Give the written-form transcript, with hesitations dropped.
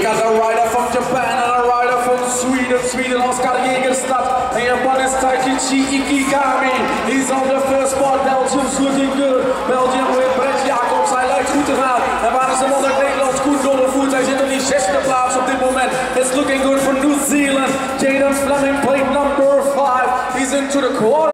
got a rider from Japan and a rider from Sweden. Sweden, Oscar Jägerstad. And your one is Takichi Ikigami. He's on the first spot. Belgium's looking good. Belgium with Brett Jacobs. Hij lijkt goed te gaan. En waar is de man uit Nederland? Koen Dollevoet. Hij zit op die 6e plaats op dit moment. It's looking good for New Zealand. Jaden Fleming played number 5. He's into the quarter.